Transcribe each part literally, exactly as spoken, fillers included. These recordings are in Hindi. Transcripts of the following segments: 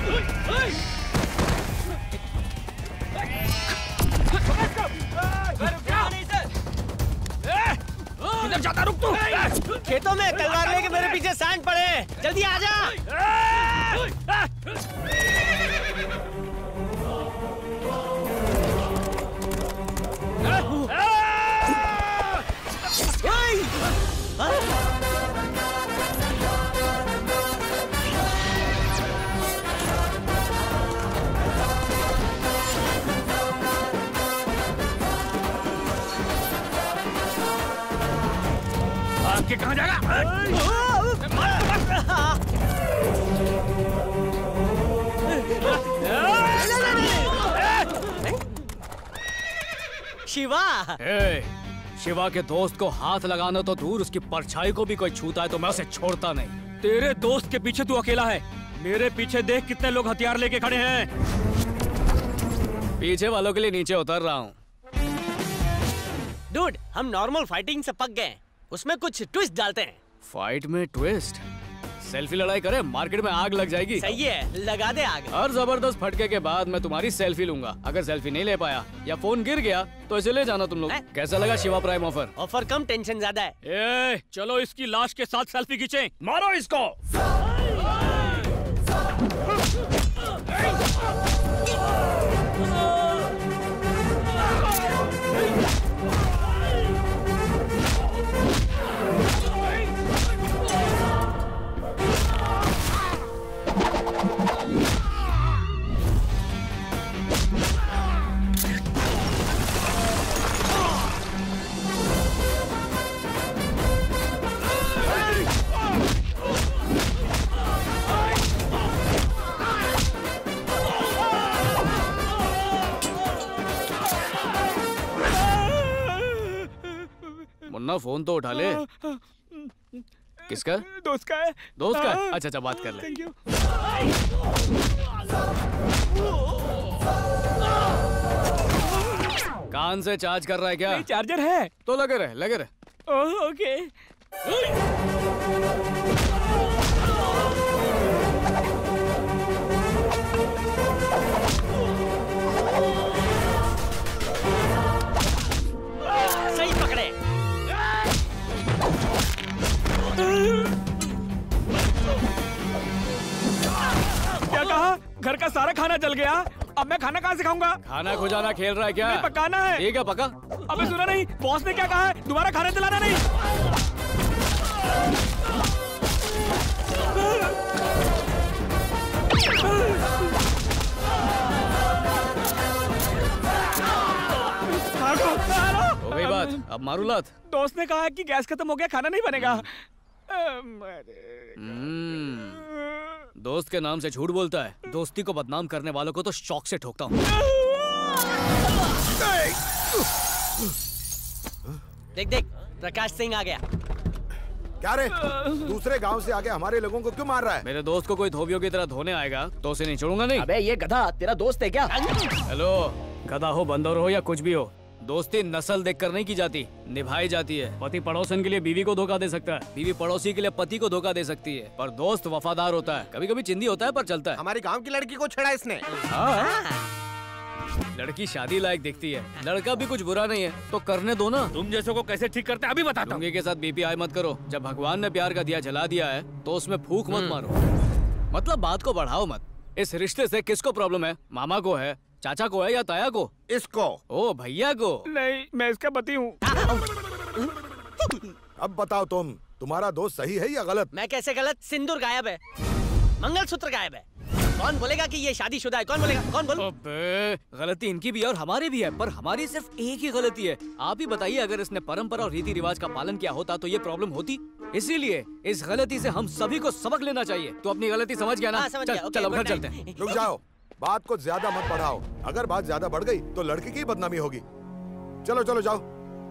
किधर जाता, रुक तू। खेतों में तलवार लेके मेरे पीछे सैंड पड़े, जल्दी आ जा। के कहाँ जाएगा? शिवा। ए, शिवा के दोस्त को हाथ लगाना तो दूर, उसकी परछाई को भी कोई छूता है तो मैं उसे छोड़ता नहीं। तेरे दोस्त के पीछे तू अकेला है, मेरे पीछे देख कितने लोग हथियार लेके खड़े हैं। पीछे वालों के लिए नीचे उतर रहा हूँ। डूड, हम नॉर्मल फाइटिंग से पक गए, उसमें कुछ ट्विस्ट डालते हैं। फाइट में ट्विस्ट? सेल्फी लड़ाई करे, मार्केट में आग लग जाएगी। सही है, लगा दे आग। हर जबरदस्त फटके के बाद मैं तुम्हारी सेल्फी लूंगा। अगर सेल्फी नहीं ले पाया या फोन गिर गया तो इसे ले जाना तुम लोग। कैसा लगा शिवा प्राइम ऑफर? ऑफर कम, टेंशन ज्यादा है। ए, चलो इसकी लाश के साथ सेल्फी खींचे। मारो इसको। मुन्ना फोन तो उठा ले। किसका? दोस्त का है। दोस्त का? अच्छा अच्छा, बात कर ले। Thank you. कान से चार्ज कर रहा है क्या? नहीं, चार्जर है तो लगे रहे लगे रहे। Oh, okay. सही पकड़े। क्या कहा? घर का सारा खाना जल गया, अब मैं खाना कहाँ से खाऊंगा? खाना खुजाना खेल रहा है क्या? नहीं, पकाना है। ठीक है, पका। अबे सुना नहीं, बॉस ने क्या कहा है? दोबारा खाना जलाना नहीं। हो गई बात, अब मारू लात। दोस्त ने कहा है कि गैस खत्म हो गया, खाना नहीं बनेगा। हम्म, दोस्त के नाम से झूठ बोलता है। दोस्ती को बदनाम करने वालों को तो शौक से ठोकता हूँ। देख देख, प्रकाश सिंह आ गया। क्या रे, दूसरे गांव से आके हमारे लोगों को क्यों मार रहा है? मेरे दोस्त को कोई धोबियों की तरह धोने आएगा तो उसे नहीं छोड़ूंगा। नहीं। अबे ये गधा तेरा दोस्त है क्या? हेलो, गधा हो, बंदर हो या कुछ भी हो, दोस्ती नस्ल देखकर नहीं की जाती, निभाई जाती है। पति पड़ोसन के लिए बीवी को धोखा दे सकता है, बीवी पड़ोसी के लिए पति को धोखा दे सकती है, पर दोस्त वफादार होता है। कभी कभी चिंदी होता है पर चलता है। हमारी गांव की लड़की को छेड़ा इसने। हाँ। लड़की शादी लायक दिखती है, लड़का भी कुछ बुरा नहीं है, तो करने दो ना। तुम जैसों को कैसे ठीक करते हैं अभी बताता हूँ। लुंगी के साथ बीपी आई मत करो। जब भगवान ने प्यार का दिया जला दिया है तो उसमें फूंक मत मारो। मतलब बात को बढ़ाओ मत। इस रिश्ते से किसको प्रॉब्लम है? मामा को है, चाचा को है या ताया को? इसको। ओ भैया को? नहीं, मैं इसका पति हूँ। अब बताओ तुम, तुम्हारा दोस्त सही है या गलत? मैं कैसे गलत? सिंदूर गायब है, मंगलसूत्र गायब है। कौन बोलेगा कि ये शादीशुदा है? कौन बोलेगा? कौन बोल? अबे, गलती इनकी भी है और हमारी भी है, पर हमारी सिर्फ एक ही गलती है। आप ही बताइए, अगर इसने परंपरा और रीति रिवाज का पालन किया होता तो ये प्रॉब्लम होती? इसीलिए इस गलती से हम सभी को सबक लेना चाहिए। तो अपनी गलती समझ गया ना? हाँ, समझ चल, गया। ओके, चलो घर गुड चलते नाइट। हैं। रुक जाओ, बात को ज्यादा मत बढ़ाओ। अगर बात ज्यादा बढ़ गई तो लड़की की बदनामी होगी। चलो चलो जाओ।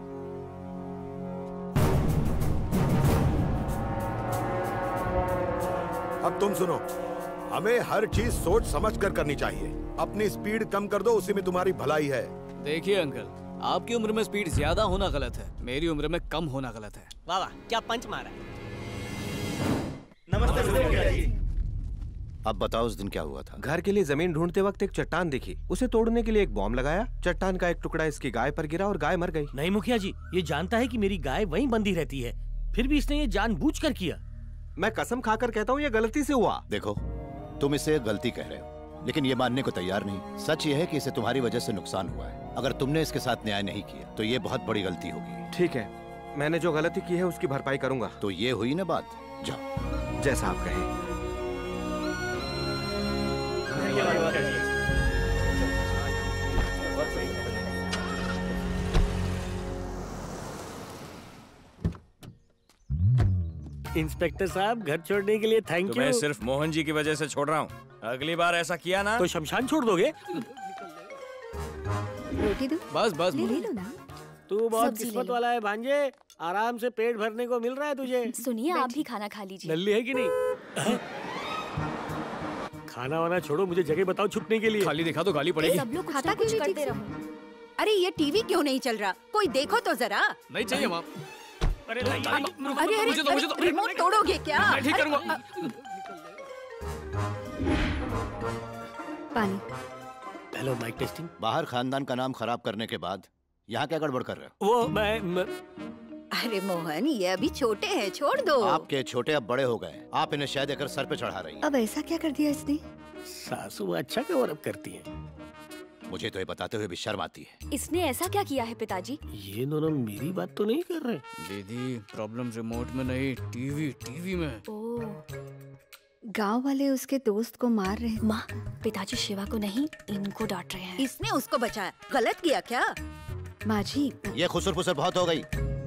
अब तुम सुनो, हमें हर चीज सोच समझ कर करनी चाहिए। अपनी स्पीड कम कर दो, उसी में तुम्हारी भलाई है। देखिए अंकल, आपकी उम्र में स्पीड ज्यादा होना गलत है, मेरी उम्र में कम होना गलत है। वाह वाह, क्या पंच मारा है। नमस्ते। अब बताओ उस दिन क्या हुआ था? घर के लिए जमीन ढूंढते वक्त एक चट्टान दिखी, उसे तोड़ने के लिए एक बॉम्ब लगाया, चट्टान का एक टुकड़ा इसकी गाय पर गिरा और गाय मर गई। नहीं मुखिया जी, ये जानता है कि मेरी गाय वहीं बंधी रहती है, फिर भी इसने ये जानबूझकर किया। मैं कसम खाकर कहता हूँ ये गलती से हुआ। देखो, तुम इसे गलती कह रहे हो, लेकिन ये मानने को तैयार नहीं। सच ये है कि इसे तुम्हारी वजह से नुकसान हुआ है। अगर तुमने इसके साथ न्याय नहीं किया तो ये बहुत बड़ी गलती होगी। ठीक है, मैंने जो गलती की है उसकी भरपाई करूंगा। तो ये हुई ना बात, जाओ। जैसा आप कहें। इंस्पेक्टर साहब, घर छोड़ने के लिए थैंक तुम्हें यू। सिर्फ मोहन जी की वजह से छोड़ रहा हूँ। अगली बार ऐसा किया ना तो शमशान छोड़ दोगे? रोटी दो, बस बस ले ले लो ना। तू बहुत सब्जी ले किस्मत लो। वाला है भांजे, आराम से पेट भरने को मिल रहा है तुझे। सुनिए, आप भी खाना खा लीजिए। नल्ली है कि नहीं? हैं? खाना वाना छोड़ो, मुझे जगह बताओ छुपने के लिए। खाली दिखा तो गाली पड़ेगी। सब लोग कुछ खाता ना कुछ क्यों नहीं करते ठीक रहो। अरे ये टीवी क्यों नहीं चल रहा? कोई देखो तो जरा। नहीं चाहिए माँ। अरे नहीं, अरे अरे मुझे तो- मुझे तो- अरे, रिमोट तोड़ोगे क्या? मैं ठीक अरे, करूंगा। पानी। Hello, mic testing. बाहर खानदान का नाम खराब करने के बाद यहाँ क्या गड़बड़ कर रहे हो? वो मैं, मैं अरे मोहन, ये अभी छोटे हैं, छोड़ दो। आपके छोटे अब बड़े हो गए, आप इन्हें शायद देकर सर पे चढ़ा रही हैं। अब ऐसा क्या कर दिया इसने? सासू अच्छा कवर अप करती हैं। मुझे तो ये बताते हुए भी शर्म आती है। इसने ऐसा क्या किया है पिताजी? ये दोनों मेरी बात तो नहीं कर रहे। दीदी, प्रॉब्लम रिमोट में नहीं, टीवी टीवी में। ओह, गांव वाले उसके दोस्त को मार रहे हैं। माँ, पिताजी शिवा को नहीं, इनको डांट रहे हैं। इसने उसको बचाया, गलत किया क्या? माँ जी, ये खुसर फुसर बहुत हो गई।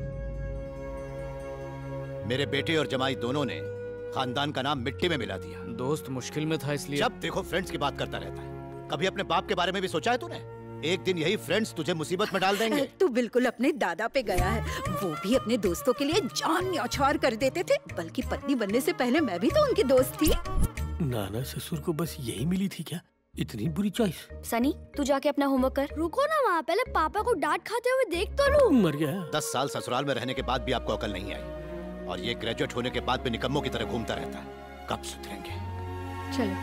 मेरे बेटे और जमाई दोनों ने खानदान का नाम मिट्टी में मिला दिया। दोस्त मुश्किल में था इसलिए। जब देखो फ्रेंड्स की बात करता रहता है। कभी अपने बाप के बारे में भी सोचा है तूने? एक दिन यही फ्रेंड्स तुझे मुसीबत में डाल देंगे। तू बिल्कुल अपने दादा पे गया है। वो भी अपने दोस्तों के लिए जान न्यौछावर कर देते थे, बल्कि पत्नी बनने से पहले मैं भी तो उनकी दोस्त थी। नाना ससुर को बस यही मिली थी क्या? इतनी बुरी चॉइस। सनी, तू जाके अपना होमवर्क कर। रुको ना वहाँ, पहले पापा को डांट खाते हुए देख तो लूं। मर गया। दस साल ससुराल में रहने के बाद भी आपको अकल नहीं आई, और ये ग्रेजुएट होने के बाद भी निकम्मों की तरह घूमता रहता है। कब सुधरेंगे? चलो।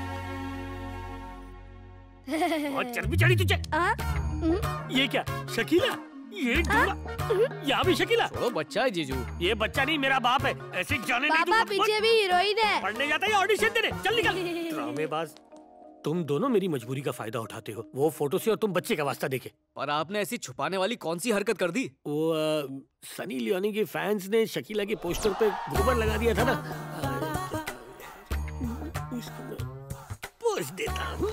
बहुत चर्बी चढ़ी तुझे। ये क्या शकीला? ये ढूंढा। यहाँ भी शकीला। छोड़ो, बच्चा है जीजू। ये बच्चा नहीं, मेरा बाप है। ऐसे जाने नहीं दूंगा। पीछे भी हीरोइन है। पढ़ने जाता है या ऑडिशन देने? चल निकल। ड्रामेबाज। तुम दोनों मेरी मजबूरी का फायदा उठाते हो। वो फोटो से और तुम बच्चे का वास्ता देखे। और आपने ऐसी छुपाने वाली कौन सी हरकत कर दी? वो आ, सनी लियोनी के फैंस ने शकीला के पोस्टर पे गोबर लगा दिया था ना। पोस्ट देता हूँ।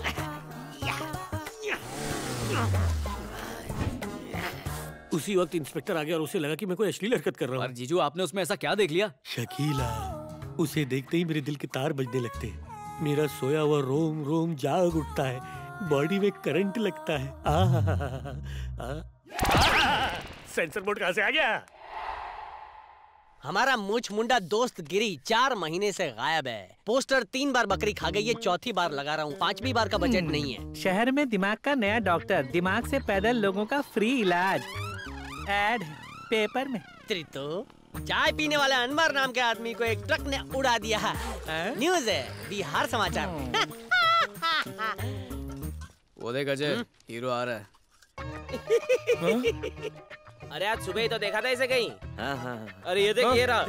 उसी वक्त इंस्पेक्टर आ गया और उसे लगा कि मैं कोई अश्लील हरकत कर रहा और हूँ। जीजू, आपने उसमें ऐसा क्या देख लिया? शकीला, उसे देखते ही मेरे दिल के तार बजने लगते हैं। मेरा सोया हुआ रोम रोम जाग उठता है, बॉडी में करंट लगता है। आ, आ, आ, सेंसर बोर्ड कहाँ से आ गया? हमारा मूछ मुंडा दोस्त गिरी चार महीने से गायब है। पोस्टर तीन बार बकरी खा गई, ये चौथी बार लगा रहा हूँ। पांचवी बार का बजट नहीं है। शहर में दिमाग का नया डॉक्टर, दिमाग से पैदल लोगों का फ्री इलाज। एड पेपर में। तो चाय पीने वाले अनवर नाम के आदमी को एक ट्रक ने उड़ा दिया है। न्यूज है, बिहार समाचार। वो देख अजय, हीरो आ रहा है। अरे आज सुबह ही तो देखा था इसे कहीं। हाँ हाँ। अरे ये देख, ये रहा।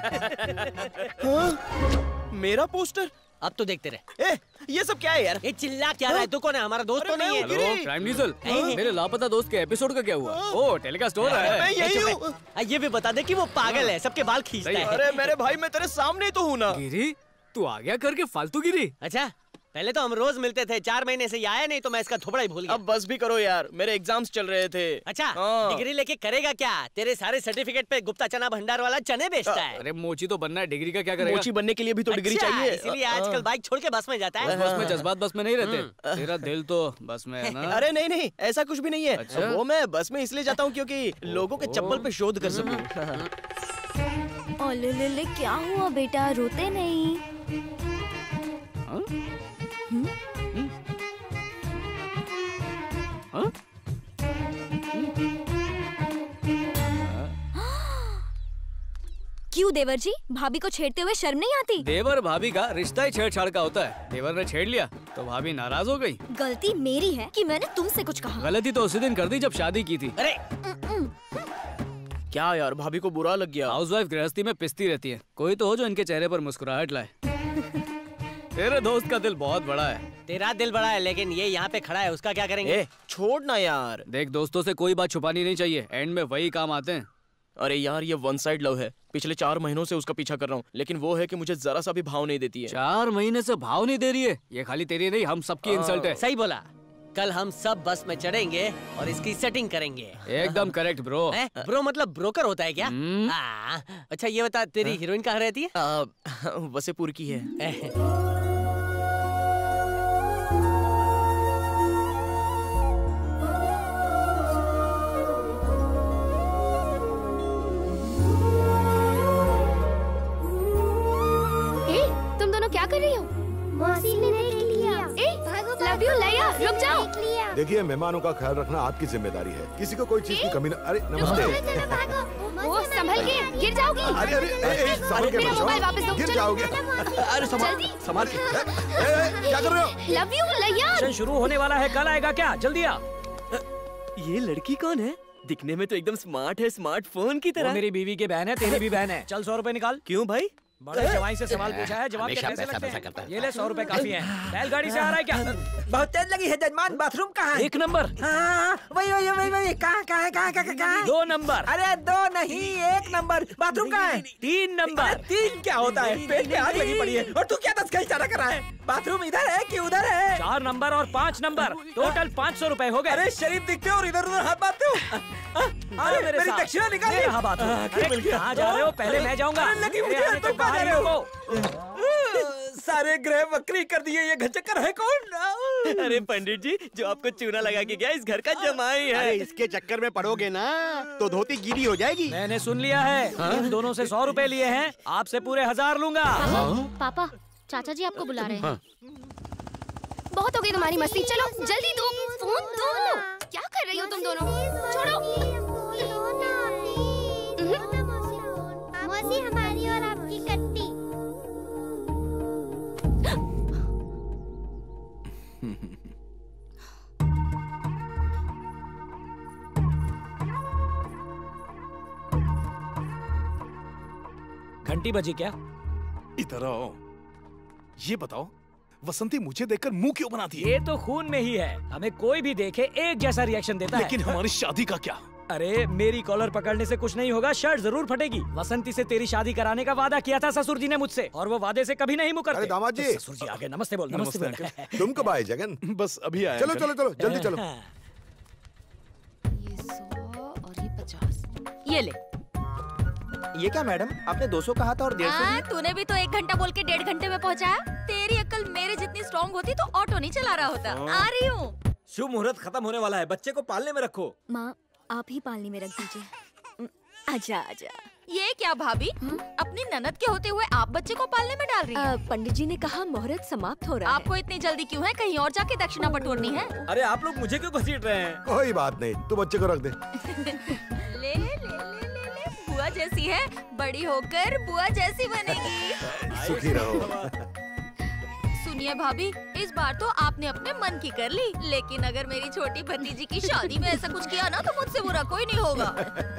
मेरा पोस्टर। अब तो देखते रहे। ए, ये सब क्या है यार? ये चिल्ला क्या रहा है? तू कौन है? हमारा दोस्त तो नहीं है। Hello, crime diesel. मेरे लापता दोस्त के एपिसोड का क्या हुआ? ओ, टेलीकास्ट हो रहा है। मैं यही हूँ। आ, ये भी बता दे कि वो पागल है, सबके बाल खींचता है। अरे मेरे भाई, मैं तेरे सामने ही तो हूँ ना। गिरी, तू आ गया करके फालतू गिरी। अच्छा, पहले तो हम रोज मिलते थे, चार महीने से ये आया नहीं, तो मैं इसका थोबड़ा ही भूल गया। अब बस भी करो यार, मेरे एग्जाम्स चल रहे थे। अच्छा, हाँ। डिग्री लेके करेगा क्या? तेरे सारे सर्टिफिकेट पे गुप्ता चना भंडार वाला चने बेचता है। अरे मोची तो बनना है, डिग्री का क्या करेगा? मोची बनने के लिए भी तो डिग्री अच्छा, चाहिए। इसीलिए आजकल बाइक छोड़ के बस में जाता है। बस में जज्बात बस में नहीं रहते। तेरा दिल तो बस में है ना? अरे नहीं नहीं, ऐसा कुछ भी नहीं है। अच्छा? वो मैं बस में इसलिए जाता हूँ क्योंकि लोगों के चप्पल पे शोध कर सकूं। ओ ले ले ले, क्या हुआ बेटा? रोते नहीं। हाँ? हाँ? क्यों देवर जी, भाभी को छेड़ते हुए शर्म नहीं आती? देवर भाभी का रिश्ता ही छेड़छाड़ का होता है। देवर ने छेड़ लिया तो भाभी नाराज हो गई। गलती मेरी है कि मैंने तुमसे कुछ कहा। गलती तो उसी दिन कर दी जब शादी की थी। अरे क्या यार, भाभी को बुरा लग गया। हाउसवाइफ गृहस्थी में पिसती रहती है, कोई तो हो जो इनके चेहरे पर मुस्कुराहट लाए। तेरे दोस्त का दिल बहुत बड़ा है। तेरा दिल बड़ा है, लेकिन ये यहाँ पे खड़ा है, उसका क्या करेंगे? ए, छोड़ ना यार। देख, दोस्तों से कोई बात छुपानी नहीं चाहिए, एंड में वही काम आते हैं। अरे यार, ये वन साइड लव है। पिछले चार महीनों से उसका पीछा कर रहा हूँ, लेकिन वो है कि मुझे जरा सा भी भाव नहीं देती है। चार महीने से भाव नहीं दे रही है? ये खाली तेरी नहीं, हम सबकी इंसल्ट है। सही बोला। कल हम सब बस में चढ़ेंगे और इसकी सेटिंग करेंगे। एकदम करेक्ट ब्रो। ब्रो मतलब ब्रोकर होता है क्या? आ, अच्छा ये बता, तेरी हीरोइन कहाँ रहती है? वसेपुर की है। क्या कर रही हो? मौसी ने देख लिया। ए, लव यू लया, रुक जाओ। देखिए, मेहमानों का ख्याल रखना आपकी जिम्मेदारी है। किसी को कोई चीज की कमी न। अरे नमस्ते। वो संभल के, गिर जाओगी। अरे अरे ए, ए, संभल के मेरा मोबाइल वापस दो। गिर जाओगे। अरे संभाल, संभाल के। क्या कर रहे हो? लव यू लया। शुरू होने वाला है, कल आएगा क्या? जल्दी आ। ये लड़की कौन है? दिखने में तो एकदम स्मार्ट है, स्मार्टफोन की तरह। मेरी बीवी की बहन है, तेरी भी बहन है। चल सौ रुपए निकाल। क्यों भाई? बड़े जवाई से सवाल पूछा है, जवाब क्या कैसे लगते हैं? ये ले, सौ रुपए काफी हैं। बैलगाड़ी से आ रहा है क्या? बहुत तेज लगी है जजमान। बाथरूम कहाँ है? एक नंबर। हाँ, वही वही वही वही। कहाँ कहाँ है? कहाँ कहाँ कहाँ? दो नंबर। अरे दो नहीं, एक नंबर। बाथरूम कहाँ है? तीन नंबर। तीन क्या होता है? पेट पे आग लगी पड़ी है और तू क्या दस का इशारा कर रहा है? बाथरूम इधर है कि उधर है? चार नंबर और पाँच नंबर, टोटल पाँच सौ रुपए हो गए। अरे शरीफ दिखते हो और इधर उधर हाथ बांधते हो। अरे मेरे मेरी दक्षिणा निकाल। हाँ बात। कहाँ जा रहे हो? पहले मैं जाऊँगा। सारे ग्रह वक्री कर दिए। ये घचक्कर है कौन? अरे पंडित जी, जो आपको चूना लगा के गया, इस घर का जमाई है। अरे इसके चक्कर में पड़ोगे ना तो धोती गीली हो जाएगी। मैंने सुन लिया है। इन दोनों से सौ रुपए लिए हैं, आपसे पूरे हजार लूंगा। पापा, चाचा जी आपको बुला रहे हैं। बहुत हो गई तुम्हारी मस्ती, चलो जल्दी दो फोन दो। क्या कर रही हो तुम दोनों? छोड़ो। मौसी हमारी और आपकी कट्टी। घंटी बजी क्या? इधर आओ। ये बताओ, वसंती मुझे देखकर मुंह क्यों बनाती है? ये तो खून में ही है, हमें कोई भी देखे एक जैसा रिएक्शन देता है। लेकिन हमारी शादी का क्या? अरे मेरी कॉलर पकड़ने से कुछ नहीं होगा, शर्ट जरूर फटेगी। वसंती से तेरी शादी कराने का वादा किया था ससुर जी ने मुझसे, और वो वादे से कभी नहीं मुकरते। अरे दामाद जी। तो ससुर जी आगे नमस्ते बोल। नमस्ते, नमस्ते बोल। तुम कब आए जगन? बस अभी आया। चलो चलो चलो जल्दी चलो। ये सौ और ये पचास। ये ले। ये क्या मैडम, आपने दो सौ कहा था और डेढ़ सौ? तूने भी तो एक घंटा बोल के डेढ़ घंटे में पहुंचाया। तेरी अक्ल मेरे जितनी स्ट्रॉन्ग होती तो ऑटो नहीं चला रहा होता। आ रही हूँ। शुभ मुहूर्त खत्म होने वाला है, बच्चे को पालने में रखो। माँ, आप ही पालने में रख दीजिए। आजा आजा। ये क्या भाभी, अपनी ननद के होते हुए आप बच्चे को पालने में डाल रही हैं? पंडित जी ने कहा मुहूर्त समाप्त हो रहा है। आपको इतनी जल्दी क्यों है? कहीं और जाके दक्षिणा बटोरनी है? अरे आप लोग मुझे क्यों घसीट रहे हैं? कोई बात नहीं, तू बच्चे को रख दे। ले ले ले ले ले, बुआ जैसी है, बड़ी होकर बुआ जैसी बनेगी। सुखी रहो। सुनिए भाभी, इस बार तो आपने अपने मन की कर ली, लेकिन अगर मेरी छोटी भतीजी की शादी में ऐसा कुछ किया ना तो मुझसे बुरा कोई नहीं होगा।